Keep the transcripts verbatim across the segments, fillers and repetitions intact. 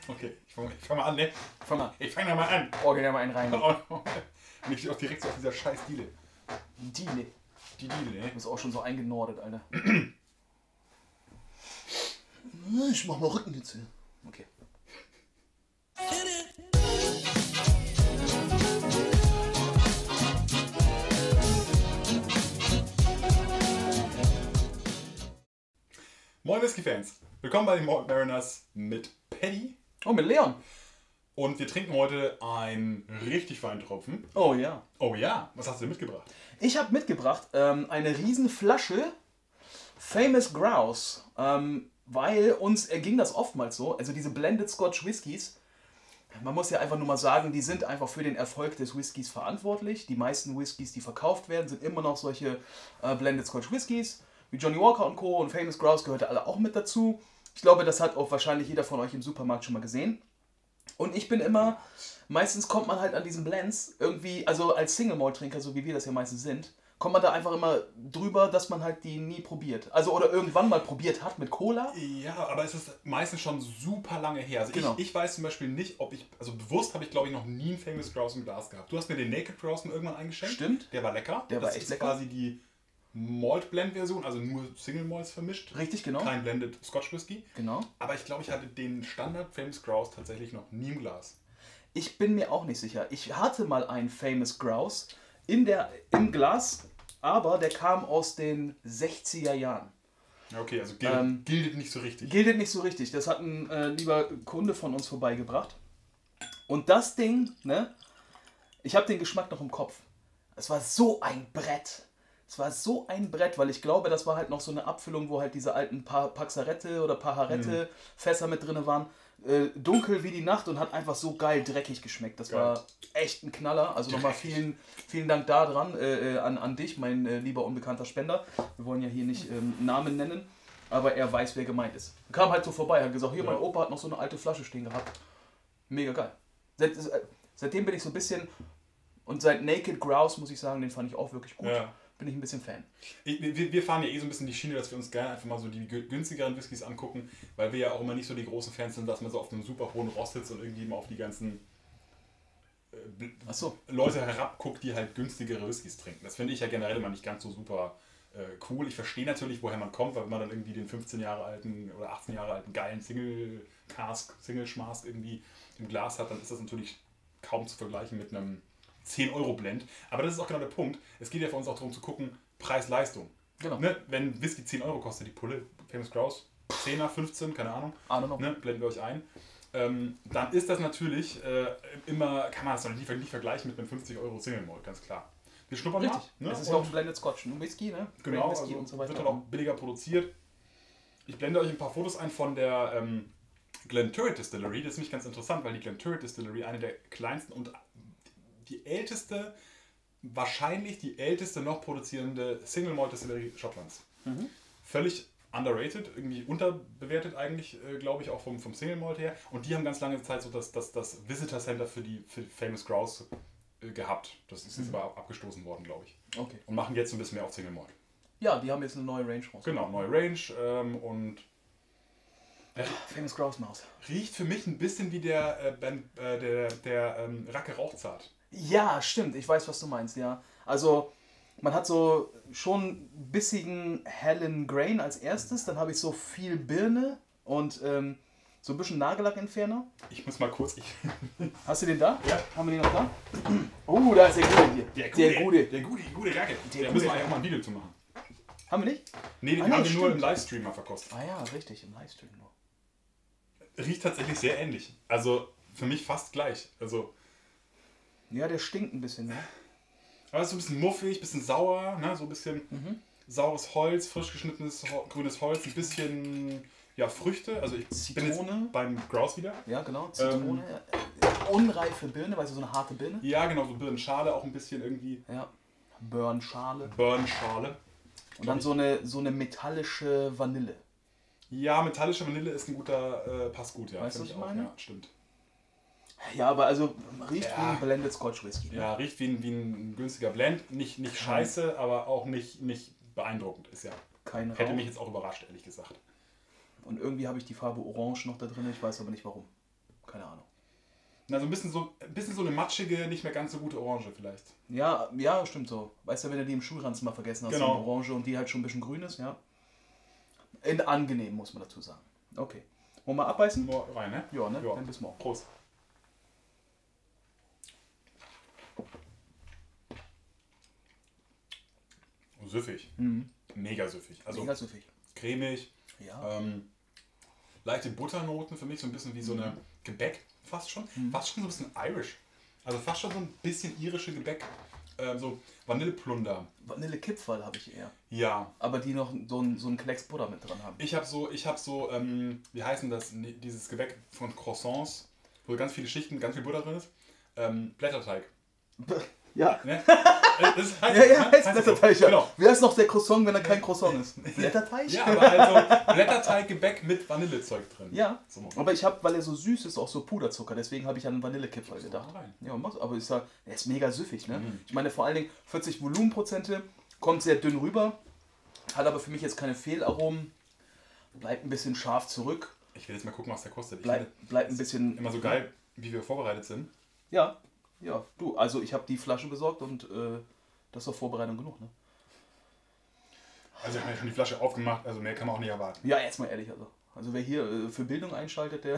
Okay, ich fange fang mal an, ne? Fang mal. Ich fange mal an. Oh, geh da mal einen rein. Und ich stehe auch direkt so auf dieser scheiß Diele. Diele. Die Diele, ne? Du bist auch schon so eingenordet, Alter. Ich mach mal Rücken jetzt hier. Okay. Moin Whisky-Fans. Willkommen bei den Malt Mariners mit Paddy. Oh, mit Leon. Und wir trinken heute einen richtig feinen Tropfen. Oh ja. Oh ja, was hast du denn mitgebracht? Ich habe mitgebracht ähm, eine riesen Flasche Famous Grouse, ähm, weil uns erging das oftmals so, also diese Blended Scotch Whiskys, man muss ja einfach nur mal sagen, die sind einfach für den Erfolg des Whiskys verantwortlich. Die meisten Whiskys, die verkauft werden, sind immer noch solche äh, Blended Scotch Whiskys, wie Johnny Walker und Co. und Famous Grouse gehörte alle auch mit dazu. Ich glaube, das hat auch wahrscheinlich jeder von euch im Supermarkt schon mal gesehen. Und ich bin immer, meistens kommt man halt an diesen Blends irgendwie, also als Single Malt Trinker, so wie wir das ja meistens sind, kommt man da einfach immer drüber, dass man halt die nie probiert. Also oder irgendwann mal probiert hat mit Cola. Ja, aber es ist meistens schon super lange her. Also Genau. ich, ich weiß zum Beispiel nicht, ob ich, also bewusst habe ich glaube ich noch nie einen Famous Grouse im Glas gehabt. Du hast mir den Naked Grouse mal irgendwann eingeschenkt. Stimmt. Der war lecker. Der war das echt ist lecker. quasi die Malt Blend Version, also nur Single Malts vermischt. Richtig, genau. Kein Blended Scotch Whisky. Genau. Aber ich glaube, ich hatte den Standard Famous Grouse tatsächlich noch nie im Glas. Ich bin mir auch nicht sicher. Ich hatte mal einen Famous Grouse in der, im Glas, aber der kam aus den sechziger Jahren. Ja, okay, also gilt, Ähm, gilt nicht so richtig. Gilt nicht so richtig. Das hat ein äh, lieber Kunde von uns vorbeigebracht. Und das Ding, ne? Ich habe den Geschmack noch im Kopf. Es war so ein Brett. Es war so ein Brett, weil ich glaube, das war halt noch so eine Abfüllung, wo halt diese alten pa Paxarette oder Paharette Fässer mit drin waren. Äh, dunkel wie die Nacht und hat einfach so geil dreckig geschmeckt. Das Geil. war echt ein Knaller. Also nochmal vielen, vielen Dank da dran, äh, an, an dich, mein äh, lieber unbekannter Spender. Wir wollen ja hier nicht ähm, Namen nennen, aber er weiß, wer gemeint ist. Kam halt so vorbei, hat gesagt, hier, Ja. mein Opa hat noch so eine alte Flasche stehen gehabt. Mega geil. Seit, äh, seitdem bin ich so ein bisschen, und seit Naked Grouse muss ich sagen, den fand ich auch wirklich gut. Ja. Bin ich ein bisschen Fan. Ich, wir, wir fahren ja eh so ein bisschen die Schiene, dass wir uns gerne einfach mal so die gü- günstigeren Whiskys angucken, weil wir ja auch immer nicht so die großen Fans sind, dass man so auf einem super hohen Ross sitzt und irgendwie mal auf die ganzen äh, bl- Ach so. Leute herabguckt, die halt günstigere Whiskys trinken. Das finde ich ja generell immer nicht ganz so super äh, cool. Ich verstehe natürlich, woher man kommt, weil wenn man dann irgendwie den fünfzehn Jahre alten oder achtzehn Jahre alten geilen Single Cask, Single Schmask irgendwie im Glas hat, dann ist das natürlich kaum zu vergleichen mit einem zehn Euro Blend. Aber das ist auch genau der Punkt. Es geht ja für uns auch darum zu gucken, Preis-Leistung. Genau. Ne? Wenn Whisky zehn Euro kostet, die Pulle, Famous Grouse, zehner, fünfzehn, keine Ahnung, I don't know. ne? Blenden wir euch ein. Ähm, dann ist das natürlich äh, immer, kann man das noch nicht, nicht vergleichen mit einem fünfzig Euro Single Malt, ganz klar. Wir schnuppern Richtig. mal. Ne? Es ist ja auch ein Blended Scotch, ein Whisky, ne? Genau, Whisky also und so weiter. wird dann auch billiger produziert. Ich blende euch ein paar Fotos ein von der ähm, Glenturret Distillery. Das ist nämlich ganz interessant, weil die Glenturret Distillery eine der kleinsten und die älteste, wahrscheinlich die älteste noch produzierende Single Malt Distillery Schottlands. Mhm. Völlig underrated, irgendwie unterbewertet eigentlich, äh, glaube ich, auch vom, vom Single Malt her. Und die haben ganz lange Zeit so das, das, das Visitor Center für die für Famous Grouse äh, gehabt. Das ist jetzt Mhm. aber ab- abgestoßen worden, glaube ich. Okay. Und machen jetzt ein bisschen mehr auf Single Malt. Ja, die haben jetzt eine neue Range raus. Genau, neue Range ähm, und Famous Grouse Maus. riecht für mich ein bisschen wie der, äh, ben, äh, der, der ähm, Racke Rauchzart. Ja, stimmt. Ich weiß, was du meinst, ja. Also, man hat so schon bissigen, hellen Grain als erstes. Dann habe ich so viel Birne und ähm, so ein bisschen Nagellackentferner. Ich muss mal kurz. Ich, Hast du den da? Ja. Haben wir den noch da? Oh, da ist der gute hier. der Der gute. Der gute, gute Jacke. Der Da gute müssen wir Jacke. eigentlich auch mal ein Video zu machen. Haben wir nicht? Nee, den Ah, nee, haben wir nur stimmt. im Livestream mal verkostet. Ah ja, richtig, im Livestream nur. Riecht tatsächlich sehr ähnlich. Also für mich fast gleich. Also, Ja, der stinkt ein bisschen, ne? aber es ist so ein bisschen muffig, ein bisschen sauer, ne? So ein bisschen Mhm. saures Holz, frisch geschnittenes Ho- grünes Holz, ein bisschen ja, Früchte. Also ich bin Zitrone. jetzt beim Grouse wieder. Ja, genau. Zitrone. äh, unreife Birne, weißt du, so eine harte Birne. Ja, genau, so Birnenschale, auch ein bisschen irgendwie Ja. Burnschale. Birnenschale. Und dann so eine, so eine metallische Vanille. Ja, metallische Vanille ist ein guter, äh, passt gut, ja. Weißt du, find was ich auch, meine? Ja, stimmt. Ja, aber also riecht Ja. wie ein Blended Scotch Whisky. Ne? Ja, riecht wie ein, wie ein günstiger Blend. Nicht, nicht Kein- scheiße, aber auch nicht, nicht beeindruckend. Ist ja. Kein Rauch. Hätte mich jetzt auch überrascht, ehrlich gesagt. Und irgendwie habe ich die Farbe Orange noch da drin, ich weiß aber nicht warum. Keine Ahnung. Na, so ein bisschen so, ein bisschen so eine matschige, nicht mehr ganz so gute Orange vielleicht. Ja, ja, stimmt so. Weißt du, wenn du die im Schulranzen mal vergessen hast, Genau. die Orange und die halt schon ein bisschen grün ist, ja. In angenehm, muss man dazu sagen. Okay. Wollen wir abbeißen? Nur rein, ne? Ja, ne? Ja. Dann bis morgen. Prost. Süffig. Mhm. Mega süffig. Also Mega süffig. cremig. Ja. Ähm, leichte Butternoten für mich, so ein bisschen wie so eine Gebäck, fast schon. Mhm. Fast schon so ein bisschen Irish. Also fast schon so ein bisschen irische Gebäck. Ähm, so Vanilleplunder. Vanillekipferl habe ich eher. Ja. Aber die noch so einen so einen Klecks Butter mit dran haben. Ich habe so, ich habe so, ähm, wie heißen das, Ne- dieses Gebäck von Croissants, wo ganz viele Schichten, ganz viel Butter drin ist. Ähm, Blätterteig. Ja. Ne? Das heißt, Ja, ja, ne? heißt Heißt Blätterteig, so. ja. Genau. Wie heißt noch der Croissant, wenn er kein Croissant ist? Blätterteig? Ja, aber also Blätterteig-Gebäck mit Vanillezeug drin. Ja, So. aber ich habe, weil er so süß ist, auch so Puderzucker, deswegen habe ich an Vanillekipferl So gedacht. rein. Ja, mach's, aber ich sag, er ist mega süffig, ne? Mhm. Ich meine, vor allen Dingen vierzig Volumenprozente, kommt sehr dünn rüber, hat aber für mich jetzt keine Fehlaromen, bleibt ein bisschen scharf zurück, Ich will jetzt mal gucken, was der kostet. Ich bleibt, finde bleibt ein bisschen... immer so geil, wie wir vorbereitet sind. Ja, ja, du, also ich habe die Flasche besorgt und äh, das ist doch Vorbereitung genug, ne? Also ich habe ja schon die Flasche aufgemacht, also mehr kann man auch nicht erwarten. Ja, jetzt mal ehrlich, also. Also wer hier äh, für Bildung einschaltet, der...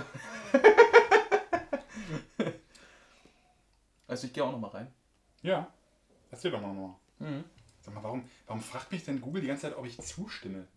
Also ich gehe auch noch mal rein. Ja, erzähl doch mal nochmal. Mhm. Sag mal, warum, warum fragt mich denn Google die ganze Zeit, ob ich zustimme?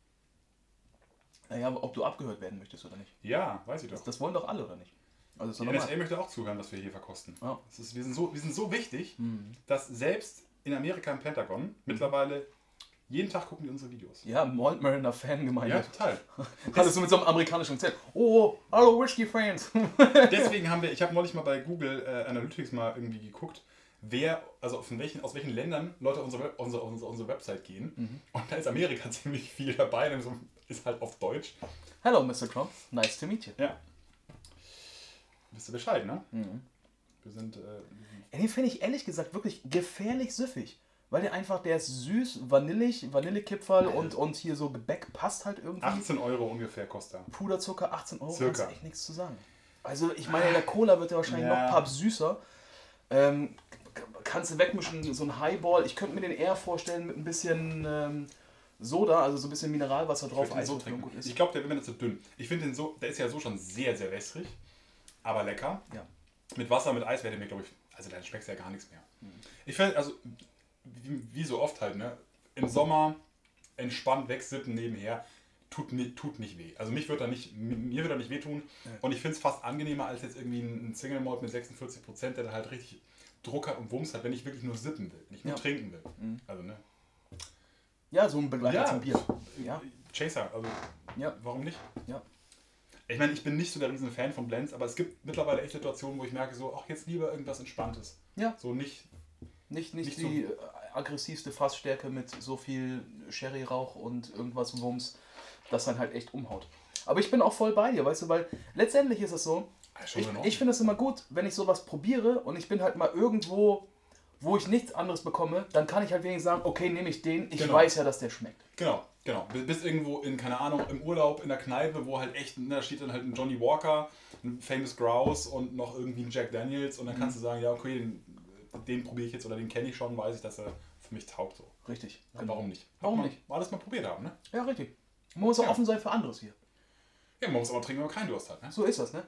Naja, aber ob du abgehört werden möchtest oder nicht. Ja, weiß ich doch. Das wollen doch alle, oder nicht? Also ist Die doch N S A normal. möchte auch zuhören, was wir hier verkosten. Ja. Das ist, wir, sind so, wir sind so wichtig, Mhm. dass selbst in Amerika im Pentagon mittlerweile jeden Tag gucken die unsere Videos. Ja, Malt Mariner Fangemeinde. Ja, total. Gerade so mit so einem amerikanischen Akzent. Oh, hallo Whisky-Fans. Deswegen haben wir, ich habe neulich mal bei Google äh, Analytics mal irgendwie geguckt, wer, also von welchen, aus welchen Ländern Leute auf unsere, Web- unsere, unsere, unsere Website gehen. Mhm. Und da ist Amerika ziemlich viel dabei, und so ist halt auf Deutsch. Hello, Mister Trump. Nice to meet you. Ja. Wisst ihr Bescheid, ne? Mhm. Wir sind, äh, Ja, den finde ich ehrlich gesagt wirklich gefährlich süffig. Weil der einfach, der ist süß, vanillig, Vanillekipferl und, und hier so Gebäck passt halt irgendwie. achtzehn Euro ungefähr kostet er. Puderzucker, achtzehn Euro, Circa. kannst du echt nichts zu sagen. Also ich meine, in der Cola wird der wahrscheinlich Ja. noch pappsüßer. Ähm, k- kannst du wegmischen, so ein Highball. Ich könnte mir den eher vorstellen mit ein bisschen ähm, Soda, also so ein bisschen Mineralwasser Ich drauf. würd den so Eiswürfel und trinken. gut ist. Ich glaube, der wird mir zu dünn. Ich finde den so, der ist ja so schon sehr, sehr wässrig, aber lecker. Ja. Mit Wasser, mit Eis wäre der mir, glaube ich, also dann schmeckt ja gar nichts mehr. Mhm. Ich finde, also, wie, wie so oft halt, ne, im Sommer entspannt wegsippen nebenher, tut, ni- tut nicht weh. Also mich wird er nicht, mir wird er nicht wehtun. Ja. Und ich finde es fast angenehmer als jetzt irgendwie ein Single Malt mit sechsundvierzig Prozent, der da halt richtig Druck hat und Wumms hat, wenn ich wirklich nur sippen will, wenn ich nur Ja. trinken will. Mhm. Also, ne. Ja, so ein Begleiter Ja. zum Bier. Ja. Chaser, also Ja. warum nicht? Ja. Ich meine, ich bin nicht so der riesen Fan von Blends, aber es gibt mittlerweile echt Situationen, wo ich merke, so, ach, jetzt lieber irgendwas Entspanntes. Ja. So nicht, Nicht, nicht, Nicht die äh, aggressivste Fassstärke mit so viel Sherry-Rauch und irgendwas Wumms, das dann halt echt umhaut. Aber ich bin auch voll bei dir, weißt du, weil letztendlich ist es so, Ah, schon ich, in Ordnung. ich finde es immer gut, wenn ich sowas probiere und ich bin halt mal irgendwo, wo ich nichts anderes bekomme, dann kann ich halt wenigstens sagen, okay, nehme ich den, ich Genau. weiß ja, dass der schmeckt. Genau, genau. Bis- Bis irgendwo in, keine Ahnung, im Urlaub, in der Kneipe, wo halt echt, ne, da steht dann halt ein Johnny Walker, ein Famous Grouse und noch irgendwie ein Jack Daniels und dann kannst du sagen, ja, okay, den, den probiere ich jetzt oder den kenne ich schon, weiß ich, dass er für mich taugt. So. Richtig. Ja, genau. Warum nicht? Warum Hat man nicht? Alles mal probiert haben, ne? Ja, richtig. Man muss auch Ja. offen sein für anderes hier. Ja, man muss aber trinken, wenn man keinen Durst hat, ne? So ist das, ne?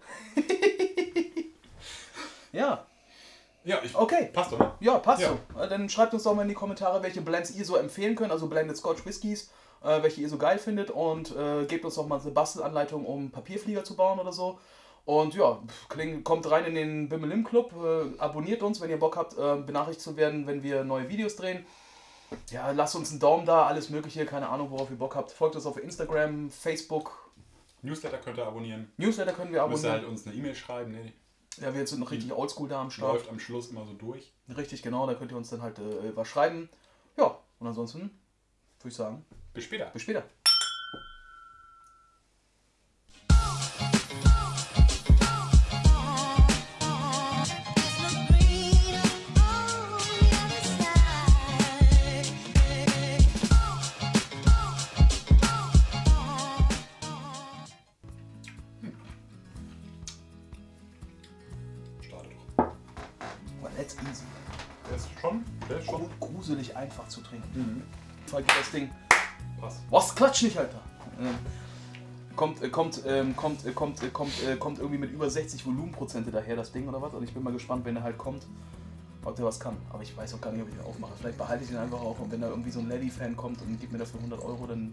Ja, Ja, ich, okay. passt doch, ne? Ja, passt Ja. so. Äh, Dann schreibt uns doch mal in die Kommentare, welche Blends ihr so empfehlen könnt, also Blended Scotch Whiskys, äh, welche ihr so geil findet und äh, gebt uns doch mal eine Bastelanleitung, um Papierflieger zu bauen oder so. Und ja, pf, kling, kommt rein in den Bimmelim Club, äh, abonniert uns, wenn ihr Bock habt, äh, benachrichtigt zu werden, wenn wir neue Videos drehen. Ja, lasst uns einen Daumen da, alles mögliche, keine Ahnung, worauf ihr Bock habt. Folgt uns auf Instagram, Facebook, Newsletter könnt ihr abonnieren. Newsletter können wir Müsst ihr abonnieren. halt uns eine E-Mail schreiben, ne? Ja, wir sind noch richtig oldschool da am Start. Läuft am Schluss immer so durch. Richtig, genau, da könnt ihr uns dann halt äh, was schreiben. Ja, und ansonsten würde ich sagen, Bis später. bis später. That's easy. Der ist schon, der ist schon. Gruselig einfach zu trinken. Mhm. Fall geht das Ding. Passt. Was? Klatsch nicht, Alter! Ähm, kommt, äh, kommt, ähm, kommt, äh, kommt, äh, kommt, äh, kommt irgendwie mit über sechzig Volumenprozente daher, das Ding oder was? Und ich bin mal gespannt, wenn er halt kommt, ob der was kann. Aber ich weiß auch gar nicht, ob ich den aufmache. Vielleicht behalte ich den einfach auch und wenn da irgendwie so ein Lady-Fan kommt und gibt mir dafür hundert Euro, dann.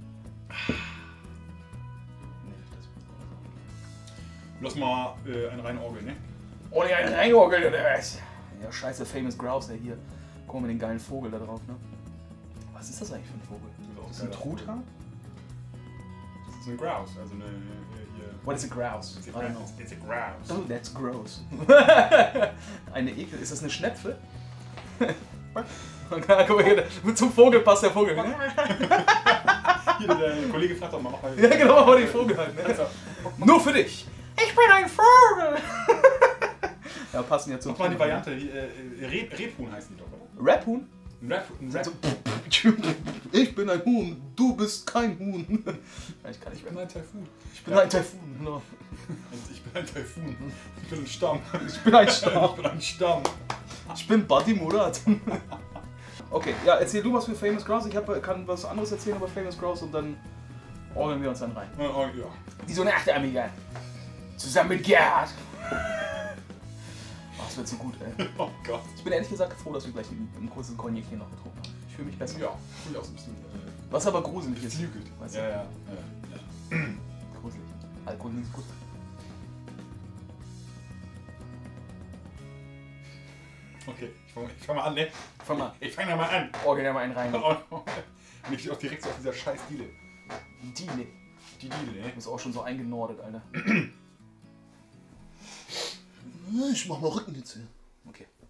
Nee, das Lass mal äh, einen reinen Orgel, ne? Oh, die einen reingeorgelt oder was? Ja, scheiße, Famous Grouse, ey, hier. Guck mal den geilen Vogel da drauf, ne? Was ist das eigentlich für ein Vogel? Das Ist das ein Truthahn? Das ist ein Grouse, also eine. Äh, hier. What is a grouse? It's a I don't know. grouse. It's a grouse. Oh, that's gross. Eine Ekel. Ist das eine Schnepfe? Guck mal hier, zum Vogel passt der Vogel. Hier, der Kollege fragt doch mal, mach mal. Ja, genau, mach mal den Vogel halt. Ne? Also, Nur für dich. Ich bin ein Vogel. Ja, passen ja zum mach mal die Variante, die, äh, Reb, Rebhuhn heißen die doch, oder? Rap-Huhn? Ein Rap, ein Rap. So, ich bin ein Huhn, du bist kein Huhn. Ich kann nicht Ich bin mehr. ein Taifun. Ich bin ein Taifun. Genau. Ich bin ein Taifun. Ich bin ein Stamm. Ich bin ein Ich Stamm. bin ein Stamm. Ich bin Buddy Murat. Okay, ja, erzähl du was für Famous Grouse. Ich hab, kann was anderes erzählen über Famous Grouse und dann orgeln wir uns dann rein. Oh, oh, ja. Wie so eine echte Amiga. Zusammen mit Gerhard. Oh, das wird so gut, ey. Oh Gott. Ich bin ehrlich gesagt froh, dass wir gleich einen, einen kurzen Cognac hier noch getrunken haben. Ich fühle mich besser. Ja, finde ich auch so ein bisschen. Äh, Was aber gruselig ist. geflügelt. Weißt du? Ja, ja, ja. Gruselig. Alkohol nicht gut. Okay, ich fange fang mal an, ne? Fang mal. Ich fange da mal an. Orgel da mal einen rein. Und ich auch direkt so auf dieser scheiß Diele. Die, ne. Die Diele, ne? Ist auch schon so eingenordet, Alter. Ich mach mal Rücken jetzt hier. Okay.